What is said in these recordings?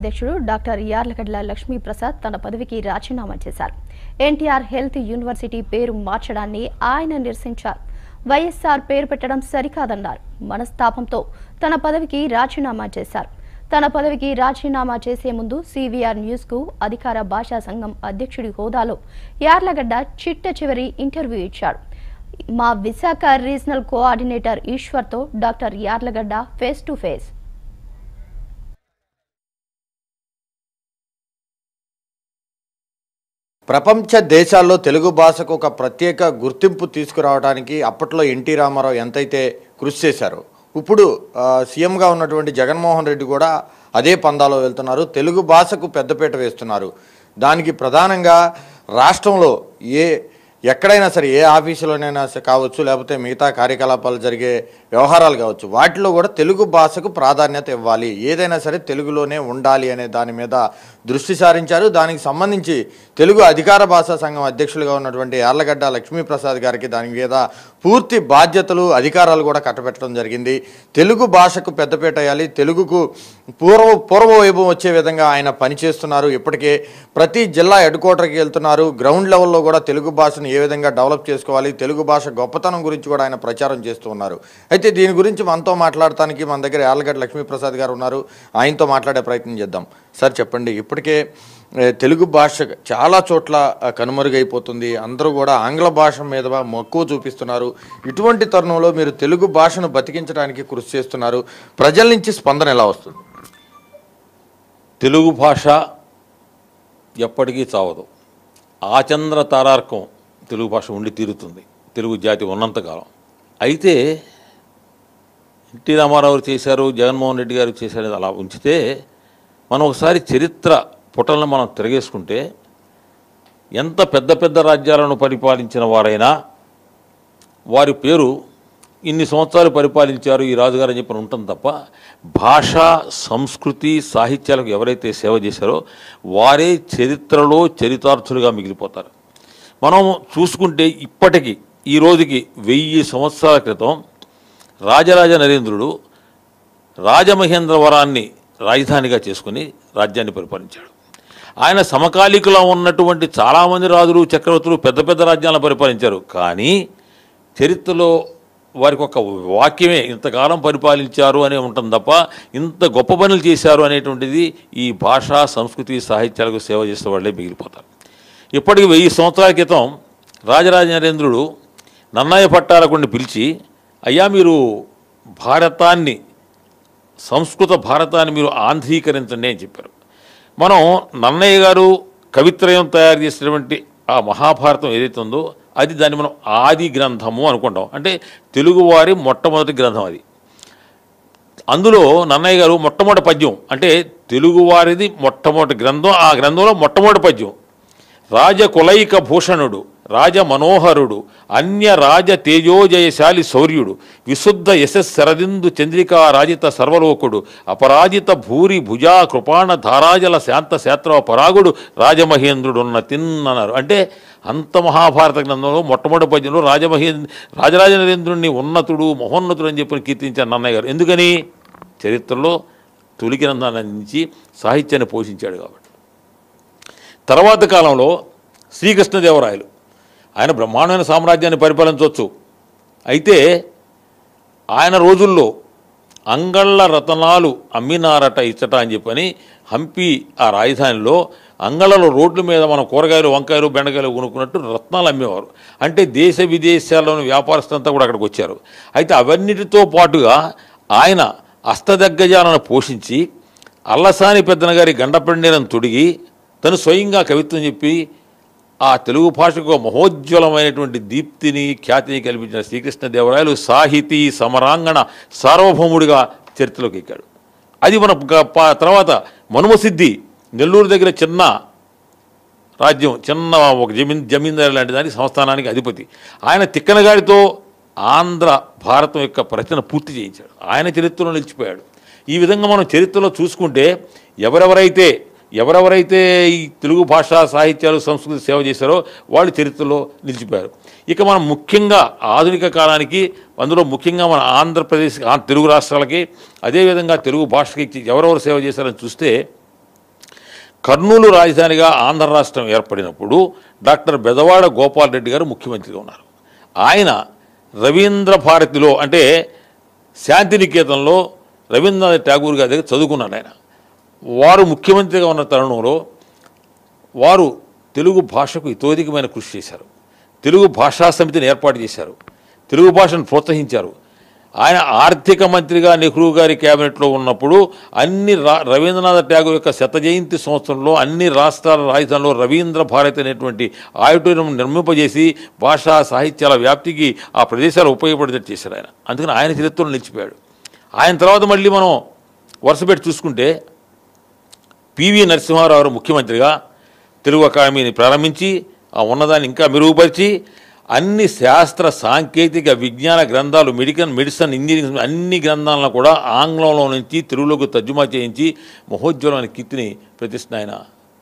అధ్యక్షుడు డాక్టర్ యార్లగడ్ల లక్ష్మీ ప్రసాద్ తన పదవికి రాజీనామా చేశారు. ఎన్టీఆర్ హెల్త్ యూనివర్సిటీ పేరు మార్చడాన్ని ఆయన నిరసించారు. వైఎస్ఆర్ పేరు పెట్టడం సరికాదన్నారు. మనస్తాపంతో తన పదవికి రాజీనామా చేశారు. తన పదవికి రాజీనామా చేసే ముందు CVR న్యూస్ కు అధికార భాషా సంఘం అధ్యక్షుడి హోదాలో యార్లగడ్డ చిట్ట చివరి ఇంటర్వ్యూ ఇచ్చారు. మా విశాఖ రీజనల్ కోఆర్డినేటర్ ఈశ్వర్తో doctor Yarlagadda face to face. ప్రపంచ దేశాల్లో తెలుగు భాషకు ఒక ప్రత్యేక గుర్తింపు తీసుకురావడానికి అప్పట్లో ఎన్టీ రామారావు ఎంతైతే కృషి చేశారో ఇప్పుడు సీఎంగా ఉన్నటువంటి జగన్మోహన్ రెడ్డి కూడా అదే పందాలో వెళ్తున్నారు. తెలుగు భాషకు పెద్దపీట వేస్తున్నారు. దానికి ప్రధానంగా రాష్ట్రంలో ఎక్కడైనా సరే ఏ ఆఫీసులోనైనా కావచ్చు, లేకపోతే మిగతా కార్యకలాపాలు జరిగే వ్యవహారాలు కావచ్చు, వాటిలో కూడా తెలుగు భాషకు ప్రాధాన్యత ఇవ్వాలి, ఏదైనా సరే తెలుగులోనే ఉండాలి అనే దాని మీద దృష్టి సారించారు. దానికి సంబంధించి తెలుగు అధికార భాషా సంఘం అధ్యక్షులుగా ఉన్నటువంటి యార్లగడ్డ లక్ష్మీప్రసాద్ గారికి దాని మీద పూర్తి బాధ్యతలు అధికారాలు కూడా కట్టబెట్టడం జరిగింది. తెలుగు భాషకు పెద్దపీట వేయాలి, తెలుగుకు పూర్వ వైభవం వచ్చే విధంగా ఆయన పనిచేస్తున్నారు. ఇప్పటికే ప్రతి జిల్లా హెడ్ క్వార్టర్కి వెళ్తున్నారు. గ్రౌండ్ లెవెల్లో కూడా తెలుగు భాషను ఏ విధంగా డెవలప్ చేసుకోవాలి, తెలుగు భాష గొప్పతనం గురించి కూడా ఆయన ప్రచారం చేస్తూ ఉన్నారు. అయితే దీని గురించి మనతో మాట్లాడటానికి మన దగ్గర యార్లగడ్డ లక్ష్మీప్రసాద్ గారు ఉన్నారు. ఆయనతో మాట్లాడే ప్రయత్నం చేద్దాం. సార్ చెప్పండి, ఇప్పటికే తెలుగు భాష చాలా చోట్ల కనుమరుగైపోతుంది. అందరూ కూడా ఆంగ్ల భాష మీద మక్కువ చూపిస్తున్నారు. ఇటువంటి తరుణంలో మీరు తెలుగు భాషను బతికించడానికి కృషి చేస్తున్నారు. ప్రజల నుంచి స్పందన ఎలా వస్తుంది? తెలుగు భాష ఎప్పటికీ చావదు. ఆచంద్ర తారార్కం తెలుగు భాష ఉండి తీరుతుంది తెలుగు జాతి ఉన్నంతకాలం. అయితే ఎన్టీ రామారావు చేశారు, జగన్మోహన్ రెడ్డి గారు చేశారు, అలా ఉంచితే మనం ఒకసారి చరిత్ర పుటలను మనం తిరగేసుకుంటే ఎంత పెద్ద పెద్ద రాజ్యాలను పరిపాలించిన వారైనా వారి పేరు ఇన్ని సంవత్సరాలు పరిపాలించారు ఈ రాజుగారు అని చెప్పి ఉంటుంది తప్ప భాష, సంస్కృతి, సాహిత్యాలకు ఎవరైతే సేవ చేశారో వారే చరిత్రలో చరితార్థులుగా మిగిలిపోతారు. మనం చూసుకుంటే ఇప్పటికీ ఈ రోజుకి 1000 సంవత్సరాల క్రితం రాజరాజ నరేంద్రుడు రాజమహేంద్రవరాన్ని రాజధానిగా చేసుకుని రాజ్యాన్ని పరిపాలించాడు. ఆయన సమకాలీకులో ఉన్నటువంటి చాలామంది రాజులు, చక్రవర్తులు పెద్ద పెద్ద రాజ్యాలను పరిపాలించారు. కానీ చరిత్రలో వారికి ఒక వాక్యమే ఇంతకాలం పరిపాలించారు అనే ఉంటుంది తప్ప ఇంత గొప్ప పనులు చేశారు అనేటువంటిది ఈ భాషా, సంస్కృతి, సాహిత్యాలకు సేవ చేసే వాళ్ళే మిగిలిపోతారు. ఇప్పటికి 1000 సంవత్సరాల క్రితం రాజరాజ నరేంద్రుడు నన్నయ్య పట్టాలకుడిని పిలిచి, అయ్యా మీరు భారతాన్ని, సంస్కృత భారతాన్ని మీరు ఆంధ్రీకరించండి అని చెప్పారు. మనం నన్నయ్య గారు కవిత్రయం తయారు చేసినటువంటి ఆ మహాభారతం ఏదైతే ఉందో అది దాన్ని మనం ఆది గ్రంథము అనుకుంటాం. అంటే తెలుగువారి మొట్టమొదటి గ్రంథం అది. అందులో నన్నయ్య గారు మొట్టమొదటి పద్యం, అంటే తెలుగువారిది మొట్టమొదటి గ్రంథం, ఆ గ్రంథంలో మొట్టమొదటి పద్యం రాజకులైక భూషణుడు, రాజ మనోహరుడు, అన్య రాజ తేజోజయశాలి శౌర్యుడు, విశుద్ధ యశస్సరదిందు చంద్రికా రాజిత సర్వలోకుడు, అపరాజిత భూరి భుజా కృపాణ ధారాజల శాంత శాస్త్ర పరాగుడు రాజమహేంద్రుడు ఉన్న తిన్నన్నారు. అంటే అంత మహాభారత గ్రంథంలో మొట్టమొదటి పద్యంలో రాజరాజ నరేంద్రుడిని ఉన్నతుడు, మహోన్నతుడు అని చెప్పి కీర్తించారు నన్నయ్య గారు. ఎందుకని? చరిత్రలో తొలి గ్రంథాన్ని అందించి సాహిత్యాన్ని పోషించాడు కాబట్టి. తర్వాత కాలంలో శ్రీకృష్ణదేవరాయలు ఆయన బ్రహ్మాండమైన సామ్రాజ్యాన్ని పరిపాలించవచ్చు. అయితే ఆయన రోజుల్లో అంగళ్ళ రతనాలు అమ్మినారట ఇచ్చట అని చెప్పని హంపి ఆ రాజధానిలో అంగళ్ళలో రోడ్ల మీద మనం కూరగాయలు, వంకాయలు, బెండకాయలు కొనుక్కున్నట్టు రత్నాలు అమ్మేవారు. అంటే దేశ విదేశాల్లోని వ్యాపారస్తులంతా కూడా అక్కడికి వచ్చారు. అయితే అవన్నిటితో పాటుగా ఆయన అష్టదిగ్గజాలను పోషించి అల్లసాని పెద్దన గారి గండపెండేలను తొడిగి తను స్వయంగా కవిత్వం చెప్పి ఆ తెలుగు భాషకు మహోజ్వలమైనటువంటి దీప్తిని, ఖ్యాతిని కల్పించిన శ్రీకృష్ణదేవరాయలు సాహితీ సమరాంగణ సార్వభౌముడిగా చరిత్రలోకి ఎక్కాడు. అది మన తర్వాత మనుమసిద్ధి నెల్లూరు దగ్గర చిన్న రాజ్యం, చిన్న ఒక జమీందారు లాంటి దానికి సంస్థానానికి అధిపతి. ఆయన తిక్కనగారితో ఆంధ్ర భారతం యొక్క రచన పూర్తి చేయించాడు. ఆయన చరిత్రలో నిలిచిపోయాడు. ఈ విధంగా మనం చరిత్రలో చూసుకుంటే ఎవరెవరైతే ఈ తెలుగు భాష, సాహిత్యాలు, సంస్కృతి సేవ చేశారో వాళ్ళు చరిత్రలో నిలిచిపోయారు. ఇక మనం ముఖ్యంగా ఆధునిక కాలానికి, అందులో ముఖ్యంగా మన ఆంధ్రప్రదేశ్, తెలుగు రాష్ట్రాలకి, అదేవిధంగా తెలుగు భాషకి ఎవరెవరు సేవ చేశారని చూస్తే కర్నూలు రాజధానిగా ఆంధ్ర రాష్ట్రం ఏర్పడినప్పుడు డాక్టర్ బెదవాడ గోపాల్ రెడ్డి గారు ముఖ్యమంత్రిగా ఉన్నారు. ఆయన రవీంద్ర భారతిలో అంటే శాంతినికేతన్లో రవీంద్రనాథ్ ఠాగూర్ గారి దగ్గర చదువుకున్నాడు ఆయన. వారు ముఖ్యమంత్రిగా ఉన్న తరుణంలో వారు తెలుగు భాషకు ఇతోధికమైన కృషి చేశారు. తెలుగు భాషా సమితిని ఏర్పాటు చేశారు. తెలుగు భాషను ప్రోత్సహించారు. ఆయన ఆర్థిక మంత్రిగా నెహ్రూ గారి క్యాబినెట్లో ఉన్నప్పుడు రవీంద్రనాథ్ ఠాగూర్ యొక్క శత జయంతి సంవత్సరంలో అన్ని రాష్ట్రాల రాజధానిలో రవీంద్ర భారతి అనేటువంటి ఆడిటోరియం నిర్మింపజేసి భాషా సాహిత్యాల వ్యాప్తికి ఆ ప్రదేశాలు ఉపయోగపడేటట్టు చేశారు ఆయన. అందుకని ఆయన చరిత్రలో నిలిచిపోయాడు. ఆయన తర్వాత మళ్ళీ మనం వరుసపెట్టి చూసుకుంటే పివి నరసింహారావు ముఖ్యమంత్రిగా తెలుగు అకాడమీని ప్రారంభించి ఆ ఉన్నదాన్ని ఇంకా మెరుగుపరిచి అన్ని శాస్త్ర సాంకేతిక విజ్ఞాన గ్రంథాలు మెడిసిన్ ఇంజనీరింగ్ అన్ని గ్రంథాలను కూడా ఆంగ్లంలో నుంచి తెలుగులోకి తర్జుమా చేయించి మహోజ్వలమైన కీర్తిని ప్రతిష్ఠ ఆయన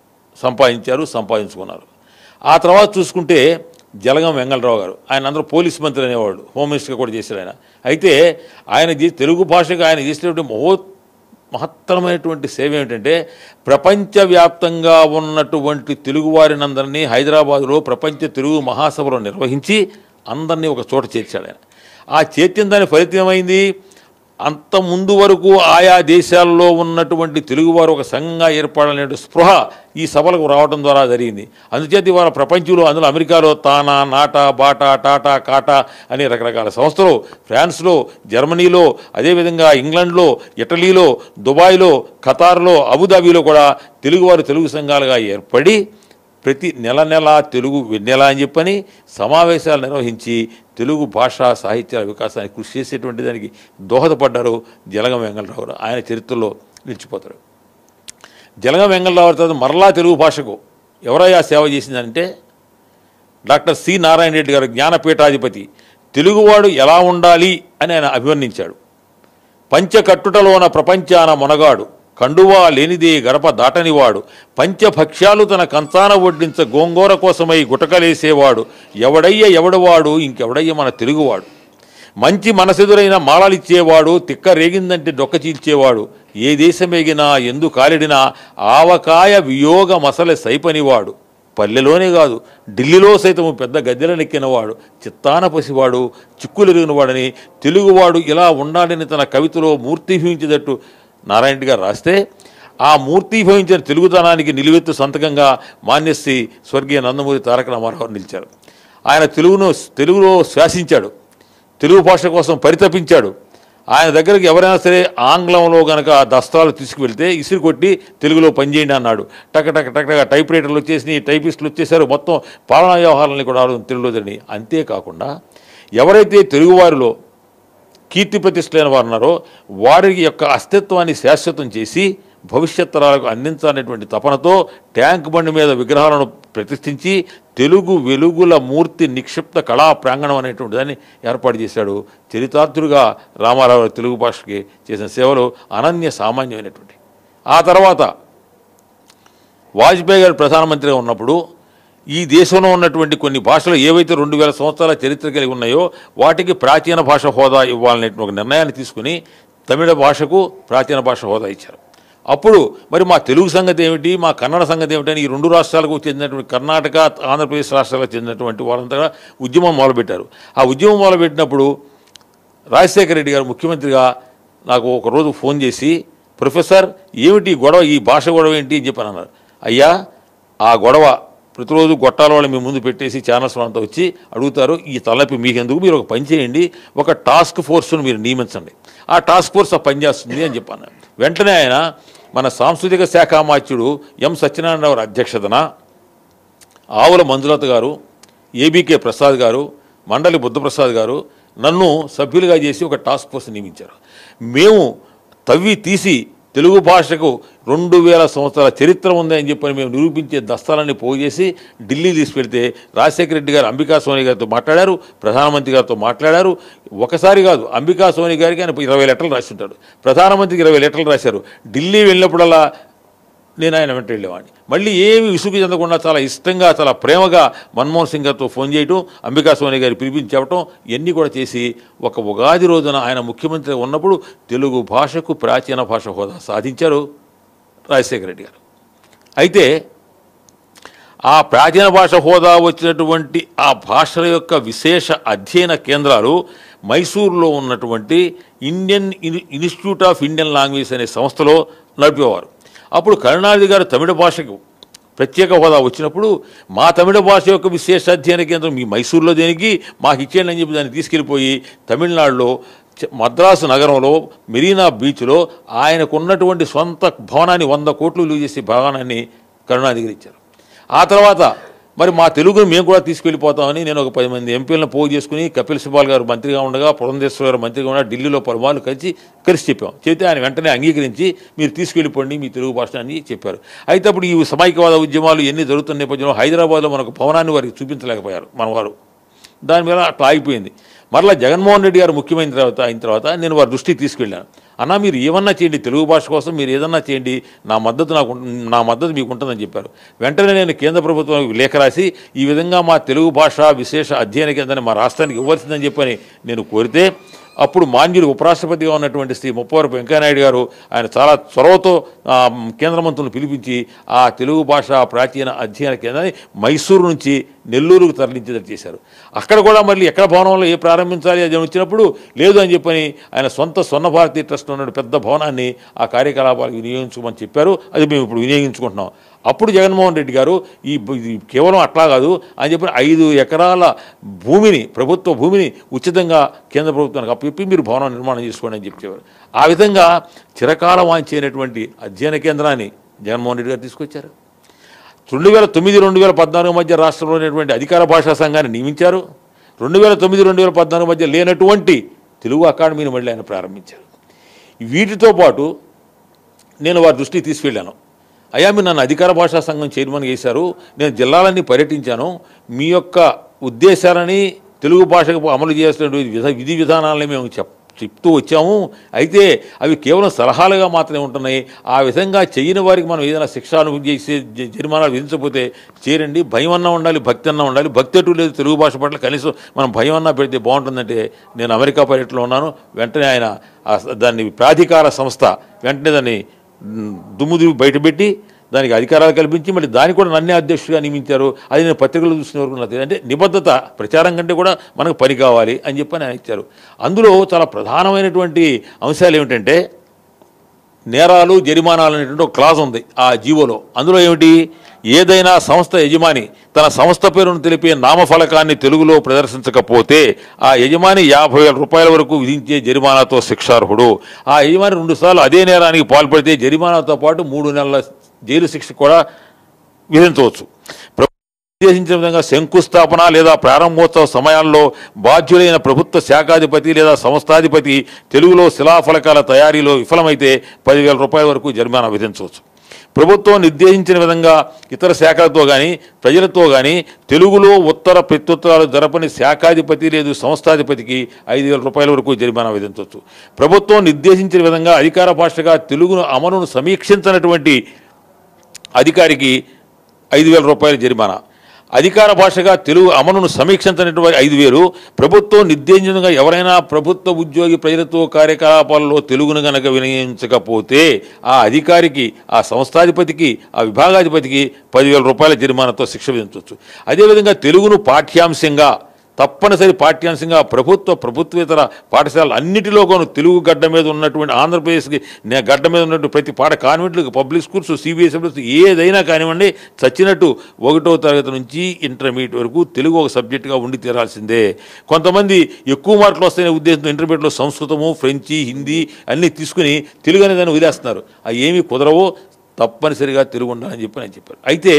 సంపాదించుకున్నారు. ఆ తర్వాత చూసుకుంటే జలగం వెంగళరావు గారు, ఆయన అందరూ పోలీస్ మంత్రి అనేవాడు, హోమ్ మినిస్టర్గా కూడా చేశారు ఆయన. అయితే ఆయన తెలుగు భాషకు ఆయన చేసినటువంటి మహత్తరమైనటువంటి సేవ ఏమిటంటే ప్రపంచవ్యాప్తంగా ఉన్నటువంటి తెలుగువారినందరినీ హైదరాబాదులో ప్రపంచ తెలుగు మహాసభలో నిర్వహించి అందరినీ ఒక చోట చేర్చాడు ఆయన. ఆ చేర్చిన దాని ఫలితం ఏమైంది? అంత ముందు వరకు ఆయా దేశాల్లో ఉన్నటువంటి తెలుగువారు ఒక సంఘంగా ఏర్పడాలనే స్పృహ ఈ సభలకు రావడం ద్వారా జరిగింది. అందుచేత ఇవాళ ప్రపంచంలో అందులో అమెరికాలో తానా, నాటా, బాటా, టాటా, కాటా అనే రకరకాల సంస్థలు, ఫ్రాన్స్లో, జర్మనీలో, అదేవిధంగా ఇంగ్లాండ్లో, ఇటలీలో, దుబాయ్లో, ఖతార్లో, అబుదాబీలో కూడా తెలుగువారు తెలుగు సంఘాలుగా ఏర్పడి ప్రతి నెల తెలుగు వెన్నెల అని చెప్పని సమావేశాలు నిర్వహించి తెలుగు భాషా సాహిత్యాల వికాసానికి కృషి చేసేటువంటి దానికి దోహదపడ్డారు జలగం వెంగళరావు. ఆయన చరిత్రలో నిలిచిపోతారు. జలగం వెంగళరావు తర్వాత మరలా తెలుగు భాషకు ఎవరయ్యా సేవ చేసిందంటే డాక్టర్ సి నారాయణ రెడ్డి గారు, జ్ఞానపీఠాధిపతి. తెలుగువాడు ఎలా ఉండాలి అని ఆయన అభివర్ణించాడు. పంచకట్టుటలోన ప్రపంచాన మొనగాడు, కండువా లేనిదే గడప దాటనివాడు, పంచభక్ష్యాలు తన కంచాన వడ్డించ గోంగూర కోసమై గుటకలేసేవాడు, ఎవడవాడు ఇంకెవడయ్య మన తెలుగువాడు, మంచి మనసెదురైన మాలలిచ్చేవాడు, తిక్క రేగిందంటే డొక్క చీల్చేవాడు, ఏ దేశమేగినా ఎందు కాలిడినా ఆవకాయ వియోగ మసలె సైపనివాడు, పల్లెలోనే కాదు ఢిల్లీలో సైతం పెద్ద గద్దెలనెక్కినవాడు, చిత్తాన పసివాడు, చిక్కులెరిగినవాడని తెలుగువాడు ఇలా ఉండాలని తన కవితలో మూర్తిభవించేటట్టు నారాయణ రెడ్డి గారు రాస్తే ఆ మూర్తిభవించిన తెలుగుతనానికి నిలువెత్తు సంతకంగా మాన్యశ్రీ స్వర్గీయ నందమూరి తారక రామారావు నిలిచారు. ఆయన తెలుగులో శ్వాసించాడు, తెలుగు భాష కోసం పరితపించాడు. ఆయన దగ్గరికి ఎవరైనా సరే ఆంగ్లంలో కనుక దస్తాలు తీసుకువెళ్తే ఇసురు కొట్టి తెలుగులో పనిచేయండి అన్నాడు. టక టైప్ రైటర్లు వచ్చేసి టైపిస్టులు వచ్చేసారు. మొత్తం పాలనా వ్యవహారాలని కూడా తెలుగులో జరిగినాయి. అంతేకాకుండా ఎవరైతే తెలుగువారిలో కీర్తి ప్రతిష్టలైన వారు ఉన్నారో వారి యొక్క అస్తిత్వాన్ని శాశ్వతం చేసి భవిష్యత్ తరాలకు అందించాలనేటువంటి తపనతో ట్యాంక్ బండి మీద విగ్రహాలను ప్రతిష్ఠించి తెలుగు వెలుగుల మూర్తి నిక్షిప్త కళా ప్రాంగణం అనేటువంటి దాన్ని ఏర్పాటు చేశాడు. చరితార్థుడుగా రామారావు తెలుగు భాషకి చేసిన సేవలు అనన్య సామాన్యమైనటువంటి. ఆ తర్వాత వాజ్పేయి గారు ప్రధానమంత్రిగా ఉన్నప్పుడు ఈ దేశంలో ఉన్నటువంటి కొన్ని భాషలు ఏవైతే 2000 సంవత్సరాల చరిత్ర కలిగి ఉన్నాయో వాటికి ప్రాచీన భాష హోదా ఇవ్వాలనే ఒక నిర్ణయాన్ని తీసుకుని తమిళ భాషకు ప్రాచీన భాష హోదా ఇచ్చారు. అప్పుడు మరి మా తెలుగు సంగతి ఏమిటి, మా కన్నడ సంగతి ఏమిటి అని ఈ రెండు రాష్ట్రాలకు చెందినటువంటి కర్ణాటక, ఆంధ్రప్రదేశ్ రాష్ట్రాలకు చెందినటువంటి వాళ్ళంతా ఉద్యమం మొదలుపెట్టారు. ఆ ఉద్యమం మొదలుపెట్టినప్పుడు రాజశేఖర రెడ్డి గారు ముఖ్యమంత్రిగా నాకు ఒకరోజు ఫోన్ చేసి, ప్రొఫెసర్ ఏమిటి గొడవ, ఈ భాష గొడవ ఏంటి అని చెప్పని అన్నారు. అయ్యా ఆ గొడవ ప్రతిరోజు గొట్టాల వాళ్ళు మీ ముందు పెట్టేసి ఛానల్స్ అంతా వచ్చి అడుగుతారు, ఈ తలనొప్పి మీకెందుకు, మీరు ఒక పని చేయండి, ఒక టాస్క్ ఫోర్స్ను మీరు నియమించండి, ఆ టాస్క్ ఫోర్స్ ఆ పనిచేస్తుంది అని చెప్పాను. వెంటనే ఆయన మన సాంస్కృతిక శాఖ అమాత్యుడు ఎం సత్యనారాయణరావు అధ్యక్షతన ఆవుల మంజులత గారు, ఏబీకే ప్రసాద్ గారు, మండలి బుద్ధప్రసాద్ గారు నన్ను సభ్యులుగా చేసి ఒక టాస్క్ ఫోర్స్ నియమించారు. మేము తవ్వి తీసి తెలుగు భాషకు 2000 సంవత్సరాల చరిత్ర ఉందని చెప్పని మేము నిరూపించే దస్తాలన్నీ పోగు చేసి ఢిల్లీ తీసుకెళ్తే రాజశేఖర రెడ్డి గారు అంబికా సోని గారితో మాట్లాడారు, ప్రధానమంత్రి గారితో మాట్లాడారు. ఒకసారి కాదు, అంబికా సోని గారికి ఆయన 20 లెటర్లు రాసి ఉంటాడు, ప్రధానమంత్రికి 20 లెటర్లు రాశారు. ఢిల్లీ వెళ్ళినప్పుడల్లా నేను ఆయన వెంట వెళ్ళేవాడిని. మళ్ళీ ఏమి విసుగు చెందకుండా చాలా ఇష్టంగా చాలా ప్రేమగా మన్మోహన్ సింగ్ గారితో ఫోన్ చేయటం, అంబికా సోని గారి పిలిపించి చెప్పటం ఇవన్నీ కూడా చేసి ఒక ఉగాది రోజున ఆయన ముఖ్యమంత్రి ఉన్నప్పుడు తెలుగు భాషకు ప్రాచీన భాష హోదా సాధించారు రాజశేఖర రెడ్డి గారు. అయితే ఆ ప్రాచీన భాష హోదా వచ్చినటువంటి ఆ భాషల యొక్క విశేష అధ్యయన కేంద్రాలు మైసూరులో ఉన్నటువంటి ఇన్స్టిట్యూట్ ఆఫ్ ఇండియన్ లాంగ్వేజ్ అనే సంస్థలో నడిపేవారు. అప్పుడు కరుణానిధి గారు తమిళ భాషకు ప్రత్యేక హోదా వచ్చినప్పుడు మా తమిళ భాష యొక్క విశేష అధ్యయన కేంద్రం మీ మైసూరులో దేనికి మాకు ఇచ్చేయండి అని చెప్పి దాన్ని తీసుకెళ్ళిపోయి తమిళనాడులో మద్రాసు నగరంలో మెరీనా బీచ్లో ఆయనకు ఉన్నటువంటి సొంత భవనాన్ని 100 కోట్లు విలువ చేసే భవనాన్ని కరుణానిధి గారు ఇచ్చారు. ఆ తర్వాత మరి మా తెలుగును మేము కూడా తీసుకెళ్ళిపోతామని నేను ఒక 10 మంది ఎంపీలను పోగు చేసుకుని కపిల్ సిబాల్ గారు మంత్రిగా ఉండగా పురంధేశ్వర గారు మంత్రిగా ఉండగా ఢిల్లీలో పలుమార్లు కలిసి చెప్పాం. చెబితే ఆయన వెంటనే అంగీకరించి మీరు తీసుకెళ్ళిపోండి మీ తెలుగు భాష అని చెప్పారు. అయితే అప్పుడు ఈ సమైక్యవాద ఉద్యమాలు ఎన్ని జరుగుతున్న నేపథ్యంలో హైదరాబాద్లో మనకు భవనాన్ని వారికి చూపించలేకపోయారు మనవారు. దాని మీద అట్లా ఆగిపోయింది. మరలా జగన్మోహన్ రెడ్డి గారు ముఖ్యమైన అయిన తర్వాత నేను వారి దృష్టికి తీసుకెళ్ళాను. అన్నా మీరు ఏమన్నా చేయండి, తెలుగు భాష కోసం మీరు ఏదన్నా చేయండి, నా మద్దతు మీకు ఉంటుందని చెప్పారు. వెంటనే నేను కేంద్ర ప్రభుత్వానికి లేఖ రాసి ఈ విధంగా మా తెలుగు భాష విశేష అధ్యయన కేంద్రాన్ని మా రాష్ట్రానికి ఇవ్వాల్సిందని చెప్పని నేను కోరితే అప్పుడు మాన్యులు ఉపరాష్ట్రపతిగా ఉన్నటువంటి శ్రీ ముప్పవరపు వెంకయ్యనాయుడు గారు ఆయన చాలా చొరవతో కేంద్ర మంత్రులను పిలిపించి ఆ తెలుగు భాష ప్రాచీన అధ్యయన కేంద్రాన్ని మైసూరు నుంచి నెల్లూరుకు తరలించేటట్టు చేశారు. అక్కడ కూడా మళ్ళీ ఎక్కడ భవనంలో ప్రారంభించాలి అది వచ్చినప్పుడు లేదు అని చెప్పని ఆయన సొంత స్వర్ణభారతి ట్రస్ట్ ఉన్న పెద్ద భవనాన్ని ఆ కార్యకలాపాలకు వినియోగించుకోమని చెప్పారు. అది మేము ఇప్పుడు వినియోగించుకుంటున్నాం. అప్పుడు జగన్మోహన్ రెడ్డి గారు ఈ కేవలం అట్లా కాదు అని చెప్పి 5 ఎకరాల భూమిని ప్రభుత్వ భూమిని ఉచితంగా కేంద్ర ప్రభుత్వానికి అప్పచెప్పి మీరు భవనం నిర్మాణం చేసుకోండి అని చెప్పేవారు. ఆ విధంగా చిరకాల వాంఛైనటువంటి అధ్యయన కేంద్రాన్ని జగన్మోహన్ రెడ్డి గారు తీసుకొచ్చారు. 2009-2014 మధ్య రాష్ట్రంలో ఉన్నటువంటి అధికార భాషా సంఘాన్ని నియమించారు. 2009-2014 మధ్య లేనటువంటి తెలుగు అకాడమీని మళ్ళీ ఆయన ప్రారంభించారు. వీటితో పాటు నేను వారి దృష్టికి తీసుకెళ్ళాను. అయ్యా మీరు నన్ను అధికార భాషా సంఘం చైర్మన్ చేశారు, నేను జిల్లాలన్నీ పర్యటించాను, మీ యొక్క ఉద్దేశాలని తెలుగు భాషకు అమలు చేస్తున్నటువంటి విధి విధానాలని మేము చెప్తూ వచ్చాము. అయితే అవి కేవలం సలహాలుగా మాత్రమే ఉంటున్నాయి. ఆ విధంగా చేయని వారికి మనం ఏదైనా శిక్షను చేసి జరిమానాలు విధించకపోతే చేరండి, భయం అన్నా ఉండాలి, భక్తి అన్నా ఉండాలి. భక్తి అటు లేదు తెలుగు భాష పట్ల, కనీసం మనం భయం అన్నా పెడితే బాగుంటుందంటే నేను అమెరికా పర్యటనలో ఉన్నాను. వెంటనే ఆయన దాన్ని ప్రాధికార సంస్థ వెంటనే దాన్ని దుమ్ముదురు బయటపెట్టి దానికి అధికారాలు కల్పించి మళ్ళీ దాన్ని కూడా నన్నే అధ్యక్షుడిగా నియమించారు. అది నేను పత్రికలు చూసిన వరకు నాకు అంటే నిబద్ధత ప్రచారం కంటే కూడా మనకు పని కావాలి అని చెప్పని ఆయన ఇచ్చారు. అందులో చాలా ప్రధానమైనటువంటి అంశాలు ఏమిటంటే నేరాలు జరిమానాలు అనేటువంటి ఒక క్లాజ్ ఉంది ఆ జీవోలో. అందులో ఏమిటి, ఏదైనా సంస్థ యజమాని తన సంస్థ పేరును తెలిపే నామఫలకాన్ని తెలుగులో ప్రదర్శించకపోతే ఆ యజమాని 50,000 రూపాయల వరకు విధించే జరిమానాతో శిక్షార్హుడు. ఆ యజమాని 2 సార్లు అదే నేరానికి పాల్పడితే జరిమానాతో పాటు 3 నెలల జైలు శిక్ష కూడా విధించవచ్చు. నిర్దేశించిన విధంగా శంకుస్థాపన లేదా ప్రారంభోత్సవ సమయాల్లో బాధ్యులైన ప్రభుత్వ శాఖాధిపతి లేదా సంస్థాధిపతి తెలుగులో శిలాఫలకాల తయారీలో విఫలమైతే 10,000 రూపాయల వరకు జరిమానా విధించవచ్చు. ప్రభుత్వం నిర్దేశించిన విధంగా ఇతర శాఖలతో కానీ ప్రజలతో కానీ తెలుగులో ఉత్తర ప్రత్యుత్తరాలు జరపని శాఖాధిపతి లేదు సంస్థాధిపతికి 5,000 రూపాయల వరకు జరిమానా విధించవచ్చు. ప్రభుత్వం నిర్దేశించిన విధంగా అధికార భాషగా తెలుగును అమలును సమీక్షించినటువంటి అధికారికి 5,000 రూపాయల జరిమానా. అధికార భాషగా తెలుగు అమలును సమీక్షించినటువంటి 5,000. ప్రభుత్వం నిర్దేశించగా ఎవరైనా ప్రభుత్వ ఉద్యోగి ప్రజలతో కార్యకలాపాలలో తెలుగును గనక వినియోగించకపోతే ఆ అధికారికి, ఆ సంస్థాధిపతికి, ఆ విభాగాధిపతికి 10,000 రూపాయల జరిమానాతో శిక్ష విధించవచ్చు. అదేవిధంగా తెలుగును పాఠ్యాంశంగా తప్పనిసరి పాఠ్యాంశంగా ప్రభుత్వేతర పాఠశాలలు అన్నిటిలోనూ తెలుగు గడ్డ మీద ఉన్నటువంటి ఆంధ్రప్రదేశ్కి గడ్డ మీద ఉన్నటువంటి ప్రతి కాన్వెంట్లకు, పబ్లిక్ స్కూల్స్, CBSE ఏదైనా కానివ్వండి చచ్చినట్టు 1వ తరగతి నుంచి ఇంటర్మీడియట్ వరకు తెలుగు ఒక సబ్జెక్టుగా ఉండి తీరాల్సిందే. కొంతమంది ఎక్కువ మార్కులు వస్తాయనే ఉద్దేశంతో ఇంటర్మీడియట్లో సంస్కృతము, ఫ్రెంచి, హిందీ అన్నీ తీసుకుని తెలుగు అనేదాన్ని వదిలేస్తున్నారు. అవి ఏమీ కుదరవో, తప్పనిసరిగా తెలుగు ఉండాలని చెప్పి నేను చెప్పాను. అయితే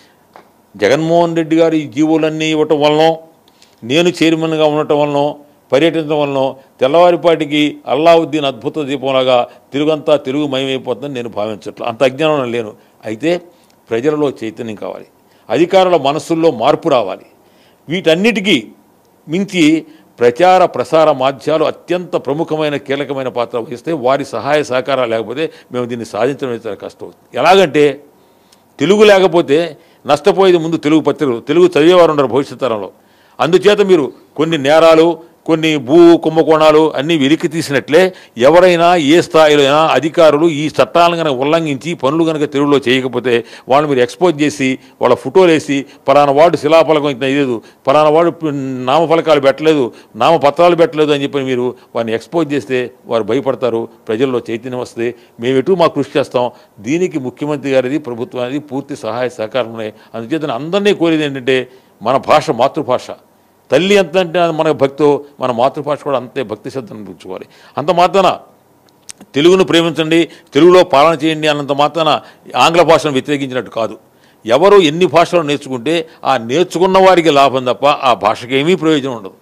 జగన్మోహన్ రెడ్డి గారు ఈ జీవోలన్నీ ఇవ్వటం వలన, నేను చైర్మన్గా ఉండటం వలన, పర్యటించడం వలన తెల్లవారిపాటికి అల్లావుద్దీన్ అద్భుత దీపంలాగా తెలుగంతా తెలుగు మయమైపోతుందని నేను భావించట్లేదు. అంత అజ్ఞానం లేను. అయితే ప్రజలలో చైతన్యం కావాలి, అధికారుల మనస్సుల్లో మార్పు రావాలి. వీటన్నిటికీ మించి ప్రచార ప్రసార మాధ్యాలు అత్యంత ప్రముఖమైన కీలకమైన పాత్ర వహిస్తే వారి సహాయ సహకారాలు లేకపోతే మేము దీన్ని సాధించడం చాలా కష్టం. ఎలాగంటే తెలుగు లేకపోతే నష్టపోయేది ముందు తెలుగు పత్రికలు, తెలుగు చదివేవారు ఉండరు భవిష్యత్ తరంలో. అందుచేత మీరు కొన్ని నేరాలు, కొన్ని భూ కుంభకోణాలు అన్నీ వెలికి తీసినట్లే ఎవరైనా ఏ స్థాయిలో అయినా అధికారులు ఈ చట్టాలను కనుక ఉల్లంఘించి పనులు కనుక తెలుగులో చేయకపోతే వాళ్ళు మీరు ఎక్స్పోజ్ చేసి వాళ్ళ ఫోటోలు వేసి పలానా వాడు శిలాఫలకం ఇంత లేదు, పలానా వాడు నామఫలకాలు పెట్టలేదు, నామపత్రాలు పెట్టలేదు అని చెప్పి మీరు వారిని ఎక్స్పోజ్ చేస్తే వారు భయపడతారు, ప్రజల్లో చైతన్యం వస్తుంది. మేము ఎటు మా కృషి చేస్తాం. దీనికి ముఖ్యమంత్రి గారిది ప్రభుత్వానికి పూర్తి సహాయ సహకారం ఉన్నాయి. అందుచేత అందరినీ కోరేది ఏంటంటే మన భాష మాతృభాష, తల్లి ఎంత అంటే మనకు భక్తో మన మాతృభాష కూడా అంతే భక్తి శ్రద్ధను అనిపించుకోవాలి. అంత మాత్రాన తెలుగును ప్రేమించండి, తెలుగులో పాలన చేయండి అన్నంత మాత్రాన ఆంగ్ల భాషను వ్యతిరేకించినట్టు కాదు. ఎవరు ఎన్ని భాషలు నేర్చుకుంటే ఆ నేర్చుకున్న వారికి లాభం తప్ప ఆ భాషకి ఏమీ ప్రయోజనం ఉండదు.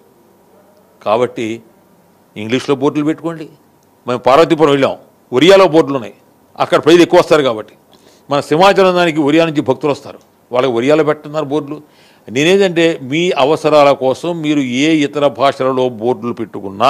కాబట్టి ఇంగ్లీష్లో బోర్డులు పెట్టుకోండి. మేము పార్వతీపురం వెళ్ళాం, ఒరియాలో బోర్డులు ఉన్నాయి, అక్కడ ప్రజలు ఎక్కువ వస్తారు కాబట్టి. మన సింహాచలం దానికి ఒరియా నుంచి భక్తులు వస్తారు, వాళ్ళకి ఒరియాలో పెట్టున్నారు బోర్డులు. నేనేంటంటే మీ అవసరాల కోసం మీరు ఏ ఇతర భాషలలో బోర్డులు పెట్టుకున్నా,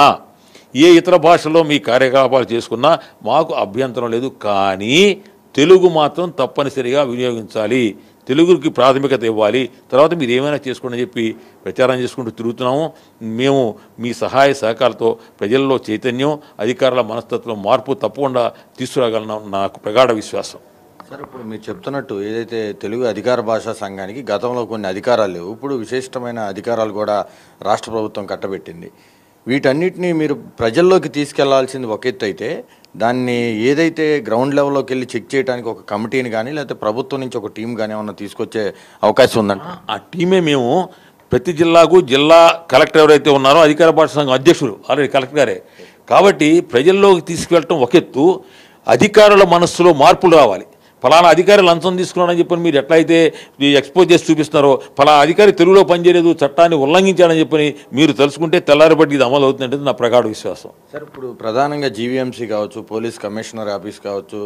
ఏ ఇతర భాషలో మీ కార్యకలాపాలు చేసుకున్నా మాకు అభ్యంతరం లేదు. కానీ తెలుగు మాత్రం తప్పనిసరిగా వినియోగించాలి, తెలుగుకి ప్రాథమికత ఇవ్వాలి, తర్వాత మీరు ఏమైనా చేసుకోండి అని చెప్పి ప్రచారం చేసుకుంటూ తిరుగుతున్నాము. మేము మీ సహాయ సహకారాలతో ప్రజల్లో చైతన్యం, అధికారుల మనస్తత్వం మార్పు తప్పకుండా తీసుకురాగలను నాకు ప్రగాఢ విశ్వాసం. సార్, ఇప్పుడు మీరు చెప్తున్నట్టు ఏదైతే తెలుగు అధికార భాషా సంఘానికి గతంలో కొన్ని అధికారాలు లేవు, ఇప్పుడు విశిష్టమైన అధికారాలు కూడా రాష్ట్ర ప్రభుత్వం కట్టబెట్టింది. వీటన్నిటినీ మీరు ప్రజల్లోకి తీసుకెళ్లాల్సింది ఒక ఎత్తు అయితే, దాన్ని ఏదైతే గ్రౌండ్ లెవెల్లోకి వెళ్ళి చెక్ చేయడానికి ఒక కమిటీని కానీ లేకపోతే ప్రభుత్వం నుంచి ఒక టీం కానీ ఏమన్నా తీసుకొచ్చే అవకాశం ఉందంట. ఆ టీమే మేము ప్రతి జిల్లాకు జిల్లా కలెక్టర్ ఎవరైతే ఉన్నారో అధికార భాషా సంఘం అధ్యక్షుడు ఆల్రెడీ కలెక్టర్ గారే. కాబట్టి ప్రజల్లోకి తీసుకెళ్ళటం ఒక ఎత్తు, అధికారుల మనస్సులో మార్పులు రావాలి. ఫలానా అధికారి లంచం తీసుకున్నాడని చెప్పని మీరు ఎట్లయితే ఎక్స్పోజ్ చేసి చూపిస్తున్నారో, ఫలానా అధికారి తెలుగులో పనిచేయలేదు, చట్టాన్ని ఉల్లంఘించాడని చెప్పని మీరు తెలుసుకుంటే తెల్లారబట్టి ఇది అమలు అవుతుందంటే నా ప్రగాఢ విశ్వాసం. సార్, ఇప్పుడు ప్రధానంగా జీవీఎంసీ కావచ్చు, పోలీస్ కమిషనర్ ఆఫీస్ కావచ్చు,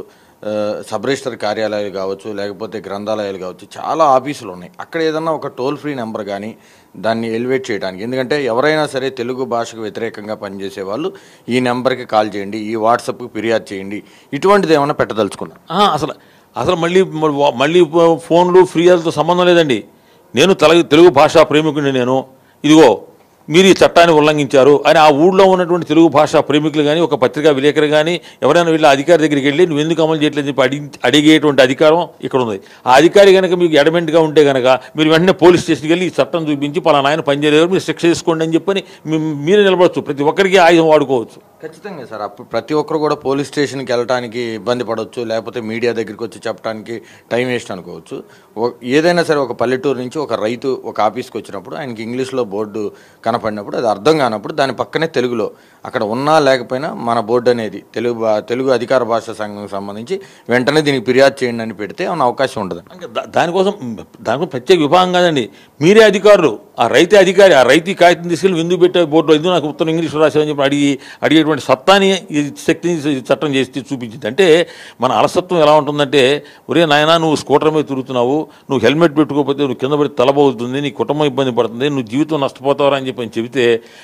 సబ్ రిజిస్టర్ కార్యాలయాలు కావచ్చు, లేకపోతే గ్రంథాలయాలు కావచ్చు, చాలా ఆఫీసులు ఉన్నాయి. అక్కడ ఏదన్నా ఒక టోల్ ఫ్రీ నెంబర్ కానీ దాన్ని ఎలివేట్ చేయడానికి, ఎందుకంటే ఎవరైనా సరే తెలుగు భాషకు వ్యతిరేకంగా పనిచేసే వాళ్ళు ఈ నెంబర్కి కాల్ చేయండి, ఈ వాట్సాప్కి ఫిర్యాదు చేయండి, ఇటువంటిది ఏమైనా పెట్టదలుచుకున్నాను. అసలు మళ్ళీ ఫోన్లు ఫిర్యాదులతో సంబంధం లేదండి. నేను తెలుగు భాషా ప్రేమికుడిని. నేను ఇదిగో మీరు ఈ చట్టాన్ని ఉల్లంఘించారు అని ఆ ఊళ్ళో ఉన్నటువంటి తెలుగు భాషా ప్రేమికులు కానీ ఒక పత్రికా విలేకరు కానీ ఎవరైనా వీళ్ళ అధికారి దగ్గరికి వెళ్ళి నువ్వు ఎందుకు అమలు చేయట్లేదని చెప్పి అడిగేటువంటి అధికారం ఇక్కడ ఉంది. ఆ అధికారి కనుక మీకు అడమెంట్గా ఉంటే కనుక మీరు వెంటనే పోలీస్ స్టేషన్కి వెళ్ళి ఈ చట్టం చూపించి పలానా ఆయన పనిచేయలేదు మీరు శిక్ష తీసుకోండి అని చెప్పని మీరు నిలబడచ్చు. ప్రతి ఒక్కరికి ఆయుధం వాడుకోవచ్చు. ఖచ్చితంగా సార్. అప్పుడు ప్రతి ఒక్కరు కూడా పోలీస్ స్టేషన్కి వెళ్ళడానికి ఇబ్బంది పడవచ్చు, లేకపోతే మీడియా దగ్గరికి వచ్చి చెప్పడానికి టైం వేస్ట్ అనుకోవచ్చు. ఏదైనా సరే ఒక పల్లెటూరు నుంచి ఒక రైతు ఒక ఆఫీస్కి వచ్చినప్పుడు ఆయనకి ఇంగ్లీష్లో బోర్డు కనపడినప్పుడు అది అర్థం కానప్పుడు దాని పక్కనే తెలుగులో అక్కడ ఉన్నా లేకపోయినా మన బోర్డు అనేది తెలుగు అధికార భాషా సంఘం సంబంధించి వెంటనే దీనికి ఫిర్యాదు చేయండి అని పెడితే ఏమైనా అవకాశం ఉండదు. దానికోసం ప్రత్యేక విభాగం కాదండి, మీరే అధికారులు. ఆ రైతే అధికారి, ఆ రైతు కాగితం తీసుకెళ్ళి ఎందుకు పెట్టే బోర్డులో ఎందుకు నాకు ఉత్తరం ఇంగ్లీష్లో రాసామని చెప్పి అడిగేటువంటి సత్తాని శక్తిని చట్టం చేసి చూపించింది. అంటే మన అలసత్వం ఎలా ఉంటుందంటే, ఒరే నాయనా నువ్వు స్కూటర్ మీద తిరుగుతున్నావు, నువ్వు హెల్మెట్ పెట్టుకోకపోతే నువ్వు కింద పడి తలబోతుంది, నీ కుటుంబం ఇబ్బంది పడుతుంది, నువ్వు జీవితం నష్టపోతావరా అని చెప్పి చెబితే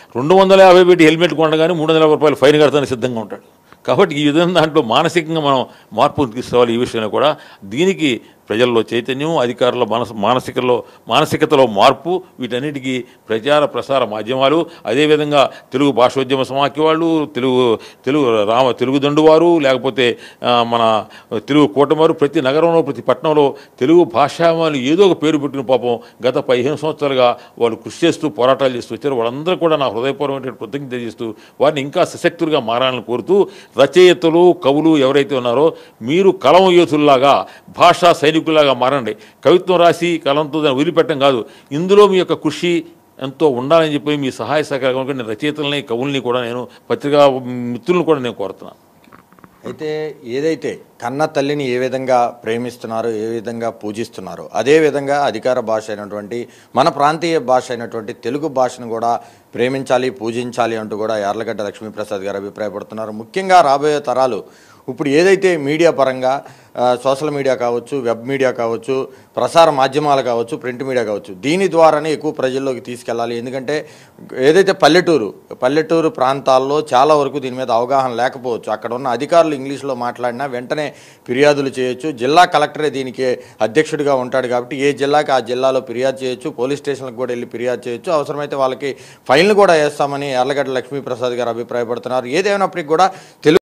250 పెట్టి హెల్మెట్ కొనగానే 350 రూపాయలు ఫైన్ కడతానికి సిద్ధంగా ఉంటాడు. కాబట్టి ఈ విధంగా దాంట్లో మానసికంగా మనం మార్పు తీసుకోవాలి. ఈ విషయంలో కూడా దీనికి ప్రజల్లో చైతన్యం, అధికారుల మానసికతలో మార్పు, వీటన్నిటికీ ప్రచార ప్రసార మాధ్యమాలు, అదేవిధంగా తెలుగు భాషోద్యమ సమాఖ్య వాళ్ళు, తెలుగు దండువారు, లేకపోతే మన తెలుగు కూటమారు, ప్రతి నగరంలో ప్రతి పట్టణంలో తెలుగు భాషావాళ్ళు ఏదో ఒక పేరు పెట్టిన పాపం గత 15 సంవత్సరాలుగా వాళ్ళు కృషి చేస్తూ పోరాటాలు చేస్తూ వచ్చారు. వాళ్ళందరూ కూడా నా హృదయపూర్వకమైన కృతజ్ఞత తెలియజేస్తూ వారిని ఇంకా సశక్తులుగా మారాలని కోరుతూ, రచయితలు కవులు ఎవరైతే ఉన్నారో మీరు కలం యోధుల్లాగా భాషా సైనికులాగా మారండి. కవిత్వం రాసి కలంతో దాన్ని వదిలిపెట్టడం కాదు, ఇందులో మీ యొక్క కృషి ఎంతో ఉండాలని చెప్పి మీ సహాయ సహకారం నేను రచయితలని కవుల్ని కూడా నేను పత్రికా మిత్రులను కూడా నేను కోరుతున్నాను. అయితే ఏదైతే కన్న తల్లిని ఏ విధంగా ప్రేమిస్తున్నారో, ఏ విధంగా పూజిస్తున్నారో, అదేవిధంగా అధికార భాష అయినటువంటి మన ప్రాంతీయ భాష అయినటువంటి తెలుగు భాషను కూడా ప్రేమించాలి, పూజించాలి అంటూ కూడా యార్లగడ్డ లక్ష్మీప్రసాద్ గారు అభిప్రాయపడుతున్నారు. ముఖ్యంగా రాబోయే తరాలు ఇప్పుడు ఏదైతే మీడియా పరంగా సోషల్ మీడియా కావచ్చు, వెబ్ మీడియా కావచ్చు, ప్రసార మాధ్యమాలు కావచ్చు, ప్రింట్ మీడియా కావచ్చు, దీని ద్వారానే ఎక్కువ ప్రజల్లోకి తీసుకెళ్ళాలి. ఎందుకంటే ఏదైతే పల్లెటూరు ప్రాంతాల్లో చాలా వరకు దీని మీద అవగాహన లేకపోవచ్చు. అక్కడ ఉన్న అధికారులు ఇంగ్లీష్లో మాట్లాడినా వెంటనే ఫిర్యాదులు చేయొచ్చు. జిల్లా కలెక్టరే దీనికి అధ్యక్షుడిగా ఉంటాడు కాబట్టి ఏ జిల్లాకి ఆ జిల్లాలో ఫిర్యాదు చేయొచ్చు, పోలీస్ స్టేషన్లకు కూడా వెళ్ళి ఫిర్యాదు చేయొచ్చు. అవసరమైతే వాళ్ళకి ఫైన్లు కూడా వేస్తామని యార్లగడ్డ లక్ష్మీప్రసాద్ గారు అభిప్రాయపడుతున్నారు. ఏదేమైనప్పటికీ కూడా